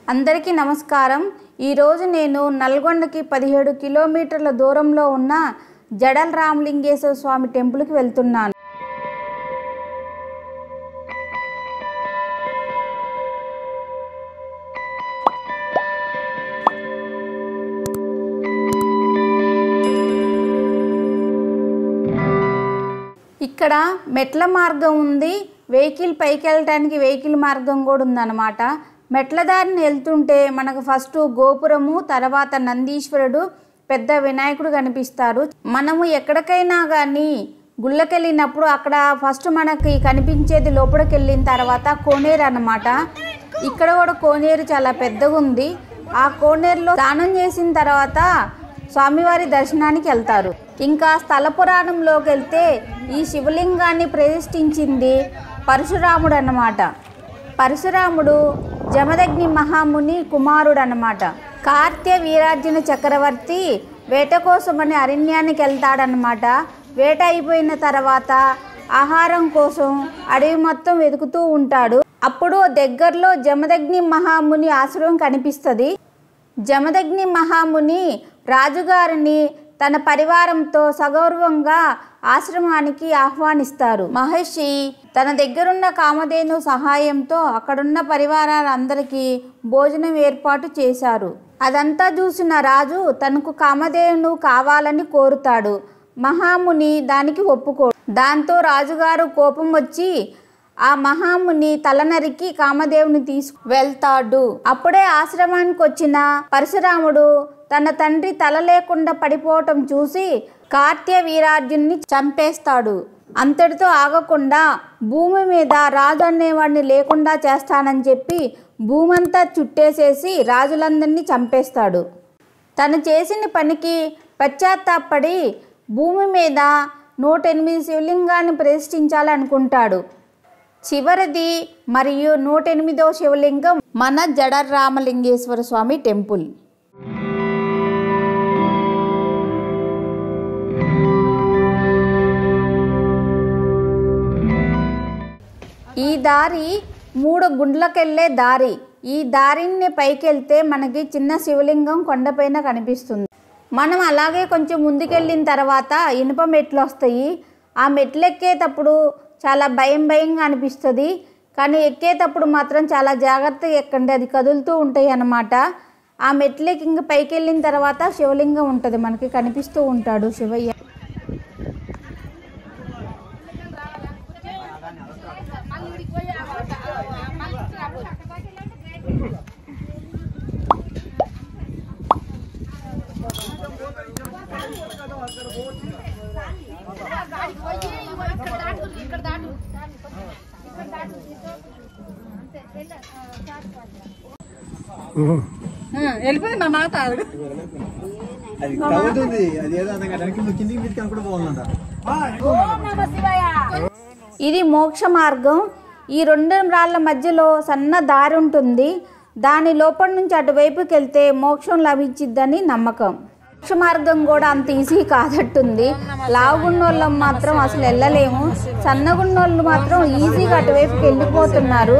అందరికీ నమస్కారం। ఈ రోజు నేను నల్గొండకి 17 కిలోమీటర్ల దూరంలో ఉన్న జడల రామలింగేశ్వర స్వామి టెంపుల్ కి వెళ్తున్నాను। ఇక్కడ మెట్ల మార్గం ఉంది, వెహికల్ పైకి వెళ్ళడానికి వెహికల్ మార్గం కూడా ఉందన్నమాట। మెట్ల దారిని వెళ్తుంటే మనకు ఫస్ట్ గోపురము, తర్వాత నందీశ్వరుడు, పెద్ద వినాయకుడు కనిపిస్తారు। మనము ఎక్కడికైనా కానీ గుళ్ళకి వెళ్ళినప్పుడు అక్కడ ఫస్ట్ మనకి కనిపించేది లోపలికి వెళ్ళిన తర్వాత కోనేరు అన్నమాట। ఇక్కడ కూడా కోనేరు చాలా పెద్దగా ఉంది। ఆ కోనేరులో స్నానం చేసిన తర్వాత స్వామివారి దర్శనానికి వెళ్తారు। ఇంకా స్థల పురాణంలోకి వెళ్తే ఈ శివలింగాన్ని ప్రతిష్ఠించింది పరశురాముడు అన్నమాట। పరశురాముడు జమదగ్ని మహాముని కుమారుడు అన్నమాట। కార్త్య వీరార్జున చక్రవర్తి వేట కోసమని అరణ్యానికి వెళ్తాడనమాట। వేట అయిపోయిన తర్వాత ఆహారం కోసం అడవి మొత్తం వెతుకుతూ ఉంటాడు। అప్పుడు దగ్గరలో జమదగ్ని మహాముని ఆశ్రమం కనిపిస్తుంది। జమదగ్ని మహాముని రాజుగారిని తన పరివారంతో సగౌరవంగా ఆశ్రమానికి ఆహ్వానిస్తారు। మహర్షి తన దగ్గరున్న కామధేను సహాయంతో అక్కడున్న పరివారాలందరికీ భోజనం ఏర్పాటు చేశారు। అదంతా చూసిన రాజు తనకు కామధేను కావాలని కోరుతాడు। మహాముని దానికి ఒప్పుకోడు। దాంతో రాజుగారు కోపం వచ్చి ఆ మహాముని తల నరికి కామదేవుని తీసుకు వెళ్తాడు। అప్పుడే ఆశ్రమానికి వచ్చిన పరశురాముడు తన తండ్రి తల లేకుండా పడిపోవటం చూసి కార్త్య వీరార్జున్ని చంపేస్తాడు। అంతటితో ఆగకుండా భూమి మీద రాజు అనేవాడిని లేకుండా చేస్తానని చెప్పి భూమంతా చుట్టేసేసి రాజులందరినీ చంపేస్తాడు। తను చేసిన పనికి పశ్చాత్తాపడి భూమి మీద 108 శివలింగాన్ని ప్రతిష్ఠించాలనుకుంటాడు। చివరిది మరియు 108వ శివలింగం మన జడల రామలింగేశ్వర స్వామి టెంపుల్। ఈ దారి 3 గుండ్లకెళ్ళే దారి। ఈ దారిని పైకి వెళ్తే మనకి చిన్న శివలింగం కొండపైన కనిపిస్తుంది। మనం అలాగే కొంచెం ముందుకెళ్ళిన తర్వాత ఇనుప మెట్లు వస్తాయి। ఆ మెట్లు ఎక్కేటప్పుడు చాలా భయంగా అనిపిస్తుంది, కానీ ఎక్కేటప్పుడు మాత్రం చాలా జాగ్రత్తగా ఎక్కండి, అది కదులుతూ ఉంటాయి అన్నమాట। ఆ మెట్లకి ఇంకా పైకి వెళ్ళిన తర్వాత శివలింగం ఉంటుంది, మనకి కనిపిస్తూ ఉంటాడు శివయ్య। వెళ్ళిపోయింది నా మాట ఇది మోక్ష మార్గం। ఈ 2 రాళ్ల మధ్యలో సన్న దారి ఉంటుంది, దాని లోపల నుంచి అటువైపుకి వెళ్తే మోక్షం లభించిద్దని నమ్మకం। మోక్ష మార్గం కూడా అంత ఈజీ కాదట్టుంది। లావుగున్నోళ్ళం మాత్రం అసలు వెళ్ళలేము, సన్నగున్నోళ్ళు మాత్రం ఈజీగా అటువైపుకి వెళ్ళిపోతున్నారు।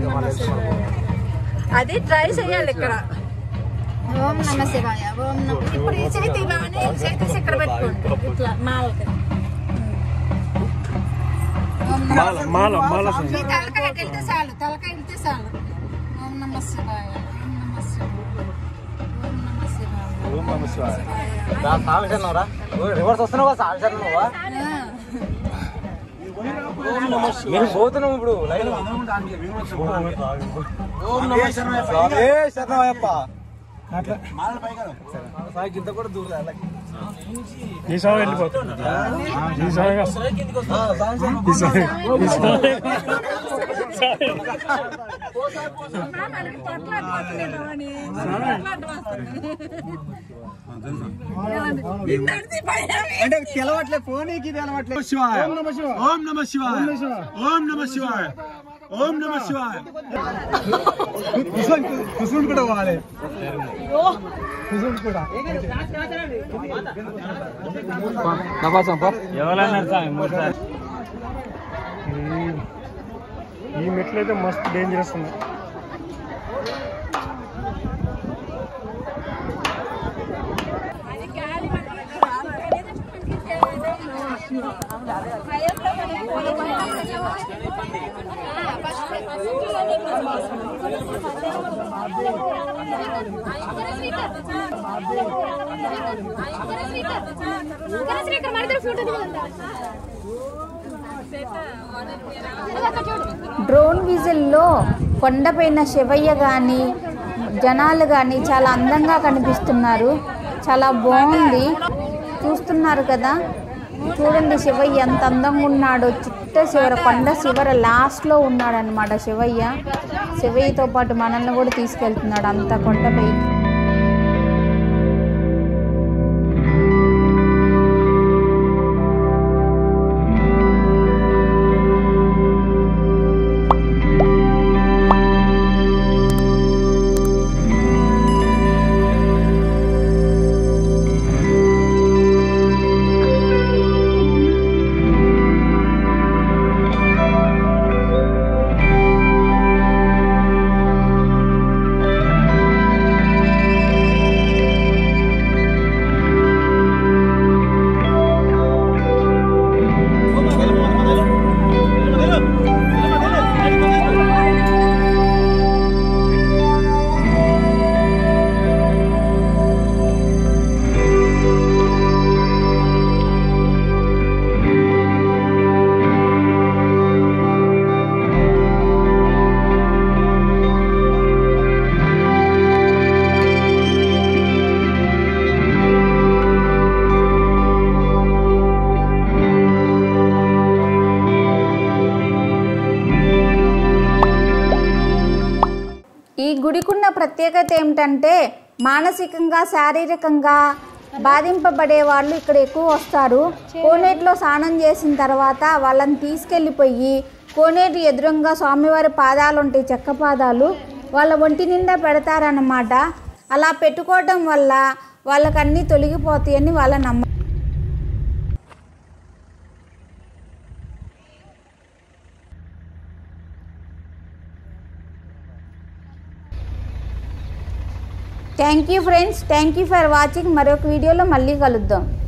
అది ట్రై చేయాలి ఇక్కడ। ఓం నమ శివాయ, ఓం నమ। ఇప్పుడు ఈ చేతి ఇలానే చేతి ఇక్కడ పెట్టుకోండి, ఇట్లా మాలకి తలకాయ వెళ్తే చాలు, తలకాయ వెళ్తే చాలు। ఓం నమ శివాయ, ఓం నమ శివాయ, ఓం నమ శివాయ, ఓం నమ శివాయ। రివర్స్ వస్తున్నావా? మీరు పోతున్నాం ఇప్పుడు లైన్। ఇంత కూడా దూరం అంటే తెలవట్లే ఫోన్కి తెలవట్లే। ఓం నమ శివాయ, ఓం నమ శివాయ, ఓం నమ శివాయ, ఓం నమ శివాయ। కుసుండు కూడా పోవాలి, కుసుండు కూడా ఈ మెట్లు అయితే మస్తు డేంజరస్ ఉన్నాయి। డ్రోన్ విజిల్లో కొండపైన శివయ్య కానీ జనాలు కానీ చాలా అందంగా కనిపిస్తున్నారు. చాలా బాగుంది. చూస్తున్నారు కదా, చూడండి శివయ్య ఎంత అందంగా ఉన్నాడో. చిట్ట శివర కొండ శివర లాస్ట్లో ఉన్నాడనమాట శివయ్య. శివయ్యతో పాటు మనల్ని కూడా తీసుకెళ్తున్నాడు అంత కొండపై. ఈ గుడికున్న ప్రత్యేకత ఏమిటంటే మానసికంగా శారీరకంగా బాధింపబడే వాళ్ళు ఇక్కడ ఎక్కువ వస్తారు. కోనేటిలో స్నానం చేసిన తర్వాత వాళ్ళని తీసుకెళ్ళిపోయి కోనేటి ఎదురుగా స్వామివారి పాదాలు ఉంటాయి, చెక్క పాదాలు, వాళ్ళ ఒంటి నిండా పెడతారన్నమాట. అలా పెట్టుకోవడం వల్ల వాళ్ళకి అన్నీ తొలగిపోతాయని వాళ్ళ నమ్మకం. Thank you friends, thank you for watching. మరొక వీడియోలో మళ్ళీ కలుద్దాం.